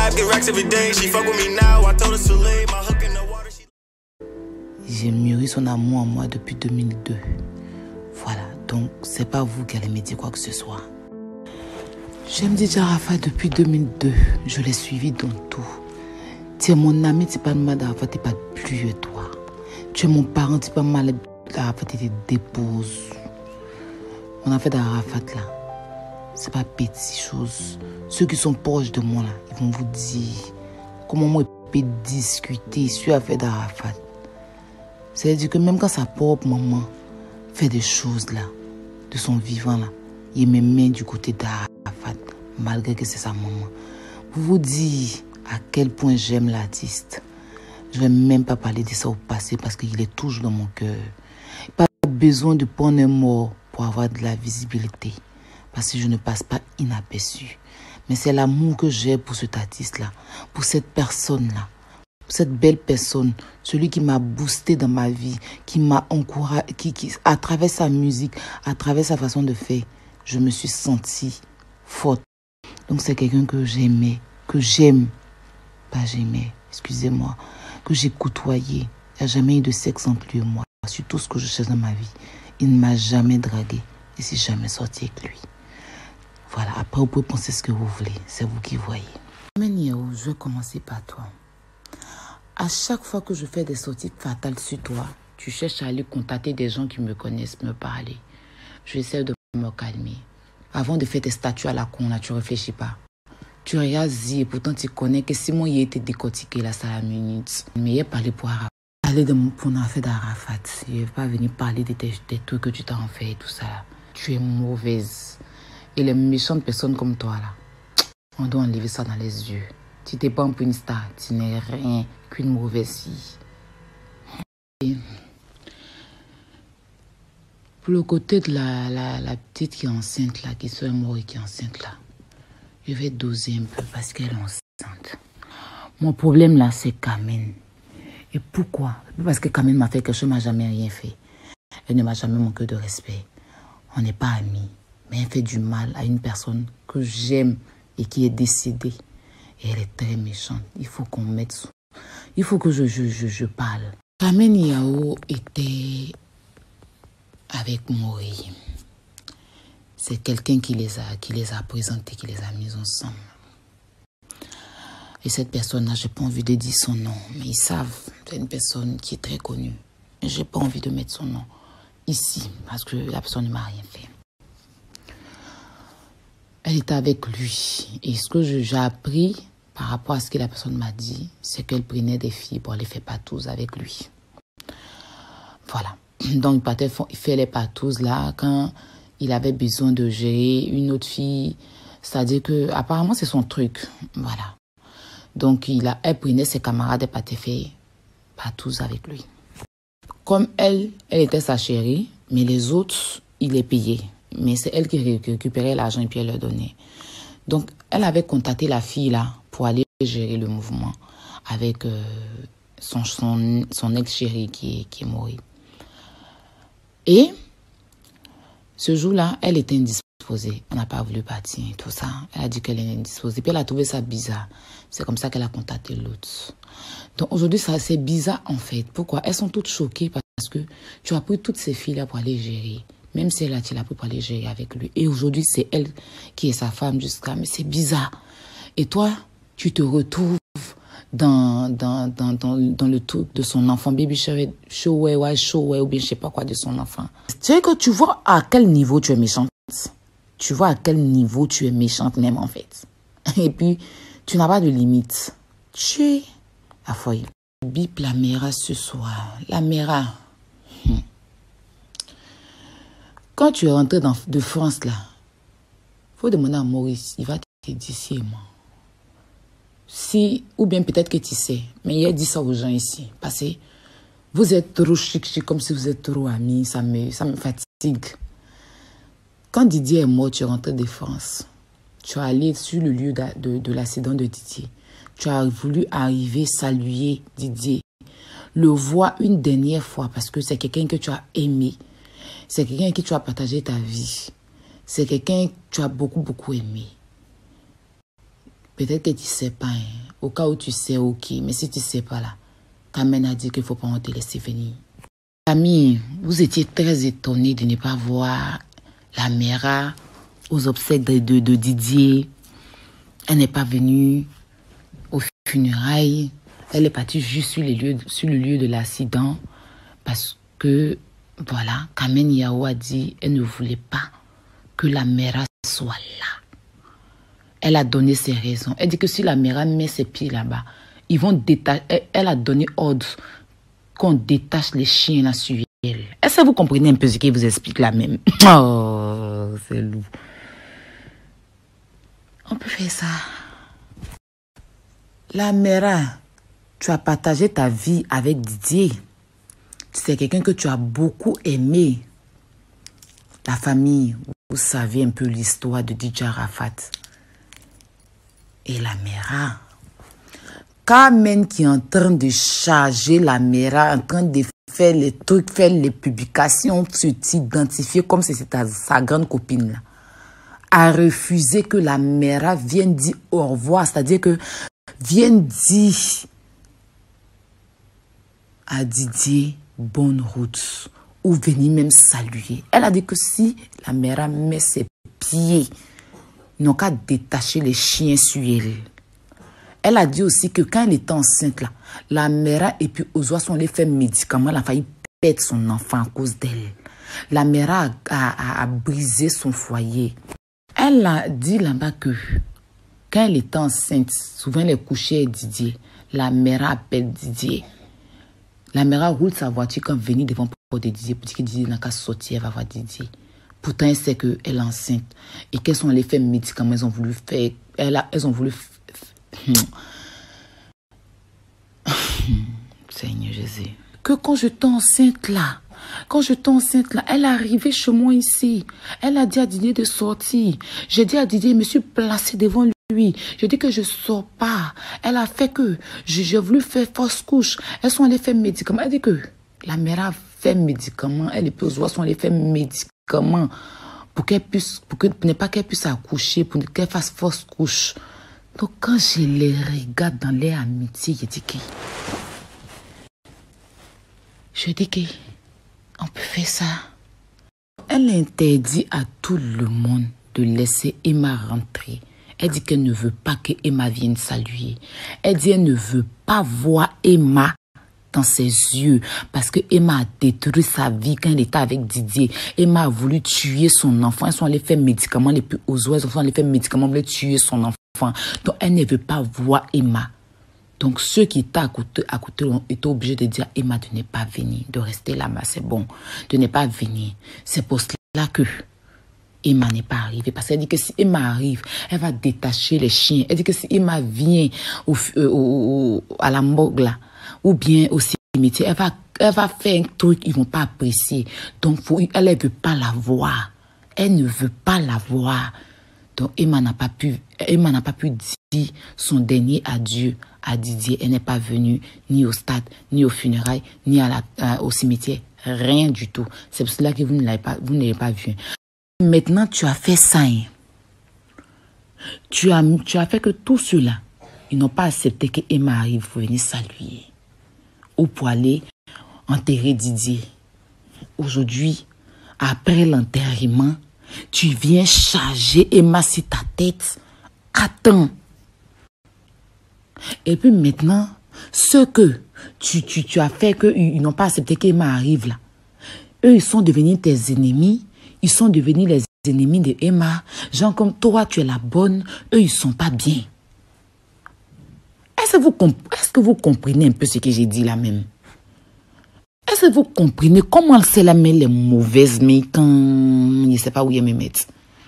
J'ai mûri son amour en moi depuis 2002. Voilà, donc c'est pas vous qui allez me dire quoi que ce soit. J'aime DJ Arafat depuis 2002. Je l'ai suivi dans tout. Tu es mon ami, tu n'es pas mal d'Arafat, tu n'es pas plus que toi. Tu es mon parent, tu n'es pas mal d'Arafat, tu te déposes. On a fait d'Arafat là. C'est pas petite chose. Ceux qui sont proches de moi là, ils vont vous dire comment moi je peux discuter sur l'affaire d'Arafat. C'est-à-dire que même quand sa propre maman fait des choses là, de son vivant là, il me met du côté d'Arafat, malgré que c'est sa maman. Pour vous dire à quel point j'aime l'artiste, je ne vais même pas parler de ça au passé parce qu'il est toujours dans mon cœur. Pas besoin de prendre un mot pour avoir de la visibilité, parce que je ne passe pas inaperçu. Mais c'est l'amour que j'ai pour cet artiste-là, pour cette personne-là, pour cette belle personne, celui qui m'a boosté dans ma vie, qui m'a encouragé, qui, à travers sa musique, à travers sa façon de faire, je me suis sentie forte. Donc c'est quelqu'un que j'aimais, que j'aime, pas j'aimais, excusez-moi, que j'ai côtoyé. Il n'y a jamais eu de sexe entre lui et moi. Sur tout ce que je cherche dans ma vie, il ne m'a jamais dragué et c'est jamais sorti avec lui. Voilà, après vous pouvez penser ce que vous voulez, c'est vous qui voyez. Mais Niao, je vais commencer par toi. À chaque fois que je fais des sorties fatales sur toi, tu cherches à aller contacter des gens qui me connaissent, me parler. J'essaie de me calmer. Avant de faire tes statuts à la con, là, tu ne réfléchis pas. Tu regardes et pourtant tu connais que si moi il a été décortiqué là, ça la minute. Mais il a parlé pour Arafat. Parler de mon pour affaire d'Arafat. Il ne va pas venir parler des trucs que tu t'en fais et tout ça. Tu es mauvaise. Et les méchantes personnes comme toi là, on doit enlever ça dans les yeux. Tu t'es pas un peu une star, tu n'es rien qu'une mauvaise fille. Et pour le côté de la petite qui est enceinte là, qui soit morte et qui est enceinte là, je vais doser un peu parce qu'elle est enceinte. Mon problème là, c'est Kamene. Et pourquoi? Parce que Kamene m'a fait quelque chose, elle m'a jamais rien fait. Elle ne m'a jamais manqué de respect. On n'est pas amis. Mais elle fait du mal à une personne que j'aime et qui est décédée. Et elle est très méchante. Il faut qu'on mette son... Il faut que je parle. Kamene Yao était avec Mori. C'est quelqu'un qui les a présentés, qui les a mis ensemble. Et cette personne-là, je n'ai pas envie de dire son nom. Mais ils savent, c'est une personne qui est très connue. Je n'ai pas envie de mettre son nom ici, parce que la personne ne m'a rien fait. Elle était avec lui. Et ce que j'ai appris par rapport à ce que la personne m'a dit, c'est qu'elle prenait des filles pour aller faire patouze avec lui. Voilà. Donc, il fait les patouses là quand il avait besoin de gérer une autre fille. C'est-à-dire que apparemment c'est son truc. Voilà. Donc, elle prenait ses camarades et partait faire patouze avec lui. Comme elle était sa chérie, mais les autres, il les payait. Mais c'est elle qui récupérait l'argent et puis elle leur donnait. Donc, elle avait contacté la fille là pour aller gérer le mouvement avec son ex-chéri qui est mort. Et ce jour-là, elle était indisposée. On n'a pas voulu partir, tout ça. Elle a dit qu'elle est indisposée. Puis elle a trouvé ça bizarre. C'est comme ça qu'elle a contacté l'autre. Donc aujourd'hui, c'est bizarre en fait. Pourquoi? Elles sont toutes choquées parce que tu as pris toutes ces filles-là pour aller gérer. Même si elle tu l'as pris pour aller gérer avec lui. Et aujourd'hui, c'est elle qui est sa femme jusqu'à... Mais c'est bizarre. Et toi, tu te retrouves dans le truc de son enfant. Baby show, ou bien je sais pas quoi de son enfant. Tu sais que tu vois à quel niveau tu es méchante. Tu vois à quel niveau tu es méchante même en fait. Et puis, tu n'as pas de limite. Tu es à foyer. Bip la Mera ce soir. La Mera. Quand tu es rentré de France, là, il faut demander à Maurice, il va te dire si et moi. Si, ou bien peut-être que tu sais, mais il a dit ça aux gens ici. Parce que vous êtes trop chic, comme si vous êtes trop amis, ça me fatigue. Quand Didier est mort, tu es rentré de France. Tu es allé sur le lieu de l'accident de Didier. Tu as voulu arriver, saluer Didier, le voir une dernière fois parce que c'est quelqu'un que tu as aimé. C'est quelqu'un avec qui tu as partagé ta vie. C'est quelqu'un que tu as beaucoup, beaucoup aimé. Peut-être que tu ne sais pas. Hein. Au cas où tu sais, ok. Mais si tu ne sais pas là, Carmen a dit qu'il ne faut pas te laisser venir. Amis, vous étiez très étonnés de ne pas voir la mère aux obsèques de Didier. Elle n'est pas venue aux funérailles. Elle est partie juste sur le lieu de l'accident parce que, voilà, Carmen Yao a dit qu'elle ne voulait pas que la mère soit là. Elle a donné ses raisons. Elle dit que si la mère met ses pieds là-bas, ils vont détacher. Elle a donné ordre qu'on détache les chiens là sur elle. Est-ce que vous comprenez un peu ce qu'elle vous explique là même? Oh, c'est lourd. On peut faire ça. La mère, tu as partagé ta vie avec Didier. C'est quelqu'un que tu as beaucoup aimé. La famille, vous savez un peu l'histoire de Didier Arafat. Et la mère, Carmen qui est en train de charger la mère, en train de faire les trucs, faire les publications, s'identifier comme si c'était sa grande copine là, a refusé que la mère vienne dire au revoir, c'est-à-dire que vienne dire à Didier bonne route ou venir même saluer. Elle a dit que si la mère met ses pieds, ils n'ont qu'à détacher les chiens sur elle. Elle a dit aussi que quand elle était enceinte, là, la mère et puis Ozoa sont allés faire médicaments. Elle a failli perdre son enfant à cause d'elle. La mère a brisé son foyer. Elle a dit là-bas que quand elle était enceinte, souvent elle est couchée avec Didier. La mère appelle Didier. La mère roule sa voiture quand venir devant pour Didier. Pour dire que Didier n'a qu'à sortir, elle va voir Didier. Pourtant, elle sait qu'elle est enceinte. Et qu'elles sont allées faire médicaments. Elles ont voulu faire... Elles ont voulu... Seigneur Jésus. Que quand j'étais enceinte là, elle est arrivée chez moi ici. Elle a dit à Didier de sortir. J'ai dit à Didier, je me suis placée devant lui. Je dis que je ne sors pas. Elle a fait que j'ai voulu faire fausse couche. Elles sont allées faire médicaments. Elle dit que la mère a fait médicaments. Elle et puis Ozoa sont allées faire médicaments pour ne pas qu'elle puisse accoucher, pour qu'elle fasse fausse couche. Donc quand je les regarde dans leur amitié, je dis que on peut faire ça. Elle interdit à tout le monde de laisser Emma rentrer. Elle dit qu'elle ne veut pas que Emma vienne saluer. Elle dit qu'elle ne veut pas voir Emma dans ses yeux parce que Emma a détruit sa vie quand elle était avec Didier. Emma a voulu tuer son enfant. Elles sont allées faire médicaments les plus aux oies. Elles sont allées faire médicaments pour tuer son enfant. Donc elle ne veut pas voir Emma. Donc ceux qui étaient à côté étaient obligés de dire à Emma de ne pas venir, de rester là-bas, c'est bon, de ne pas venir. C'est pour cela que Emma n'est pas arrivée. Parce qu'elle dit que si Emma arrive, elle va détacher les chiens. Elle dit que si Emma vient à la morgue là, ou bien au cimetière, elle va faire un truc qu'ils ne vont pas apprécier. Donc elle ne veut pas la voir. Elle ne veut pas la voir. Donc Emma n'a pas pu dire son dernier adieu à Didier. Elle n'est pas venue ni au stade, ni aux funérailles, ni au cimetière. Rien du tout. C'est pour cela que vous ne l'avez pas vu. Maintenant, tu as fait ça. Hein. Tu as fait que tout cela, ils n'ont pas accepté que Emma arrive pour venir saluer. Ou pour aller enterrer Didier. Aujourd'hui, après l'enterrement, tu viens charger Emma sur ta tête. Attends. Et puis maintenant, ce que tu as fait qu'ils n'ont pas accepté qu'Emma arrive là. Eux, ils sont devenus tes ennemis. Ils sont devenus les ennemis de Emma. Genre comme toi, tu es la bonne. Eux, ils ne sont pas bien. Est-ce que vous comprenez un peu ce que j'ai dit là même? Est-ce que vous comprenez comment c'est la met les mauvaises mains quand je ne sais pas où il me mettre?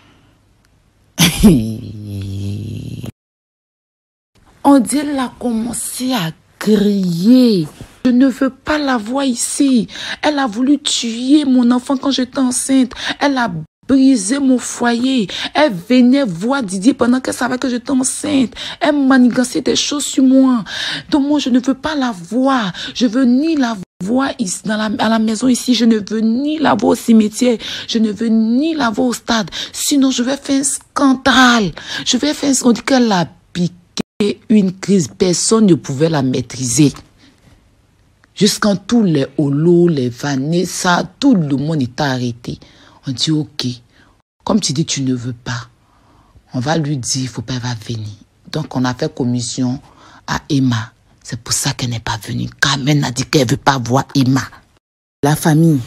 On dit elle a commencé à crier. Je ne veux pas la voir ici. Elle a voulu tuer mon enfant quand j'étais enceinte. Elle a brisé mon foyer. Elle venait voir Didier pendant qu'elle savait que j'étais enceinte. Elle manigançait des choses sur moi. Donc moi, je ne veux pas la voir. Je veux ni la voir ici, à la maison ici. Je ne veux ni la voir au cimetière. Je ne veux ni la voir au stade. Sinon, je vais faire un scandale. Je vais faire un scandale. On dit qu'elle a piqué une crise, personne ne pouvait la maîtriser. Jusqu'en tous les holos, les Vanessa, tout le monde était arrêté. On dit ok, comme tu dis tu ne veux pas, on va lui dire il ne faut pas, elle va venir. Donc on a fait commission à Emma. C'est pour ça qu'elle n'est pas venue. Carmen a dit qu'elle ne veut pas voir Emma. La famille.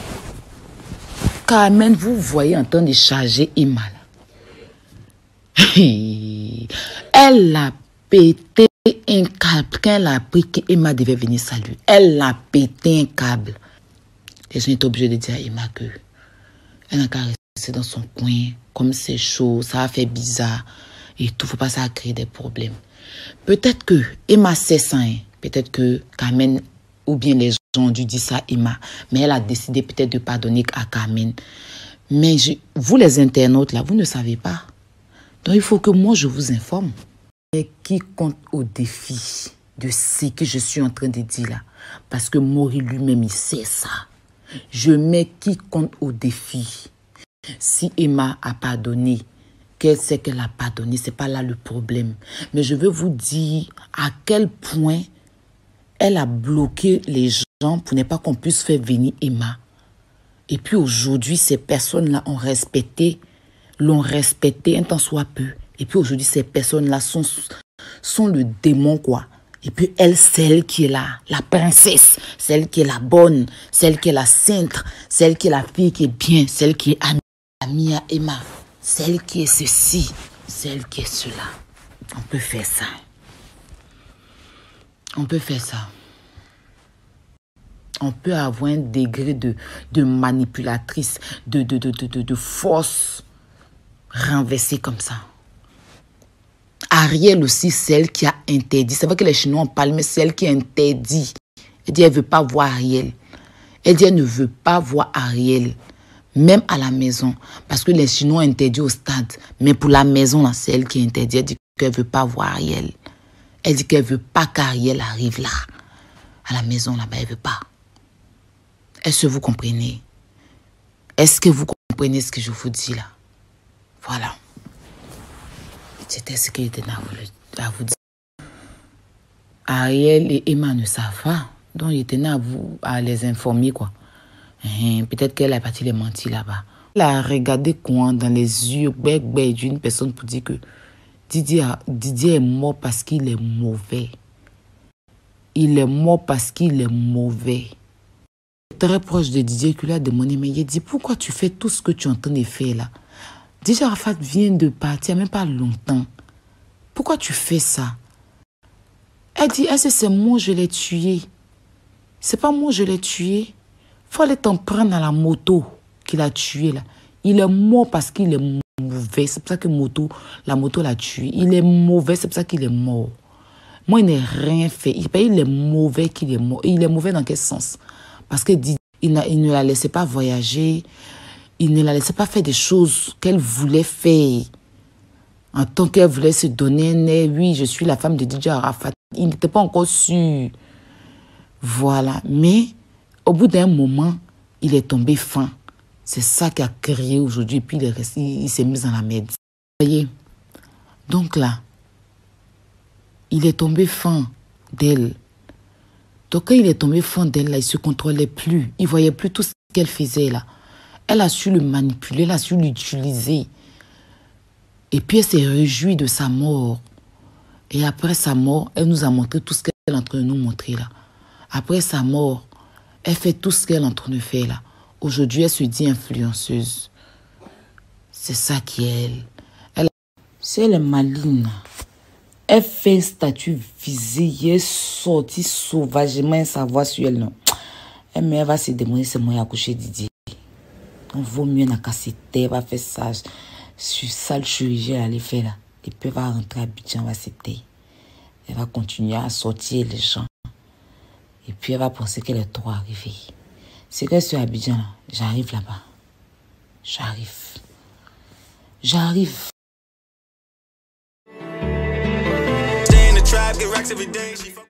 Carmen, vous voyez en train de charger Emma là. Elle a pété un câble. Quand elle a appris qu'Emma devait venir saluer, elle a pété un câble. Les gens étaient obligés de dire à Emma que elle n'a qu'à rester dans son coin. Comme c'est chaud, ça a fait bizarre. Et tout, faut pas ça créer des problèmes. Peut-être que Emma sait ça. Hein. Peut-être que Carmen, ou bien les gens ont dû dire ça à Emma. Mais elle a décidé peut-être de pardonner à Carmen. Mais vous les internautes là, vous ne savez pas. Donc il faut que moi je vous informe. Et qui compte au défi de ce que je suis en train de dire là. Parce que Maury lui-même il sait ça. Je mets qui compte au défi. Si Emma a pardonné, qu'elle sait qu'elle a pardonné, c'est pas là le problème. Mais je veux vous dire à quel point elle a bloqué les gens pour ne pas qu'on puisse faire venir Emma. Et puis aujourd'hui, ces personnes-là l'ont respecté un temps soit peu. Et puis aujourd'hui, ces personnes-là sont le démon, quoi. Et puis elle, celle qui est là, la princesse, celle qui est la bonne, celle qui est la sainte, celle qui est la fille qui est bien, celle qui est amie à Emma, celle qui est ceci, celle qui est cela. On peut faire ça. On peut faire ça. On peut avoir un degré de manipulatrice, de force renversée comme ça. Ariel aussi, celle qui a interdit. C'est vrai que les Chinois en parlent, mais celle qui a interdit. Elle dit elle ne veut pas voir Ariel. Elle dit elle ne veut pas voir Ariel. Même à la maison. Parce que les Chinois ont interdit au stade. Mais pour la maison, c'est elle qui a interdit. Elle dit qu'elle ne veut pas voir Ariel. Elle dit qu'elle ne veut pas qu'Ariel arrive là. À la maison, là-bas, elle ne veut pas. Est-ce que vous comprenez? Est-ce que vous comprenez ce que je vous dis là? Voilà. C'était ce qu'il était à vous dire. Ariel et Emma ne savent pas. Donc, il était à les informer, quoi. Peut-être qu'elle a parti les mentir là-bas. Elle a regardé quoi dans les yeux d'une personne pour dire que Didier est mort parce qu'il est mauvais. Il est mort parce qu'il est mauvais. Très proche de Didier qui lui a demandé, mais il dit, pourquoi tu fais tout ce que tu es en train de faire là? Didier Arafat vient de partir, même pas longtemps. Pourquoi tu fais ça? Elle dit, est-ce que c'est moi je l'ai tué? C'est pas moi je l'ai tué. Faut aller t'en prendre à la moto qu'il a tué là. Il est mort parce qu'il est mauvais. C'est pour ça que la moto l'a tué. Il est mauvais, c'est pour ça qu'il est mort. Moi, il n'a rien fait. Il est mauvais qu'il est mort. Et il est mauvais dans quel sens? Parce que il ne la laissait pas voyager. Il ne la laissait pas faire des choses qu'elle voulait faire. En tant qu'elle voulait se donner un air. Oui, je suis la femme de Didier Arafat. Il n'était pas encore sûr. Voilà. Mais au bout d'un moment, il est tombé fin. C'est ça qui a créé aujourd'hui. Puis il s'est mis dans la merde. Vous voyez? Donc là, il est tombé fin d'elle. Donc quand il est tombé fin d'elle, là, il ne se contrôlait plus. Il ne voyait plus tout ce qu'elle faisait là. Elle a su le manipuler, elle a su l'utiliser. Et puis elle s'est réjouie de sa mort. Et après sa mort, elle nous a montré tout ce qu'elle est en train de nous montrer là. Après sa mort, elle fait tout ce qu'elle est en train de faire là. Aujourd'hui, elle se dit influenceuse. C'est ça qui est elle. Si elle est maligne, elle fait un statut visé, elle est sortie sauvagement sa voix sur elle. Non. Elle va se demander si moi accoucher Didier. Donc, vaut mieux n'a qu'à se taire, va faire ça. Sur ça, le chirurgien allait faire là. Et puis, elle va rentrer à Abidjan, va se taire. Elle va continuer à sortir les gens. Et puis, elle va penser qu'elle est trop arrivée. C'est que sur Abidjan, là, j'arrive là-bas. J'arrive.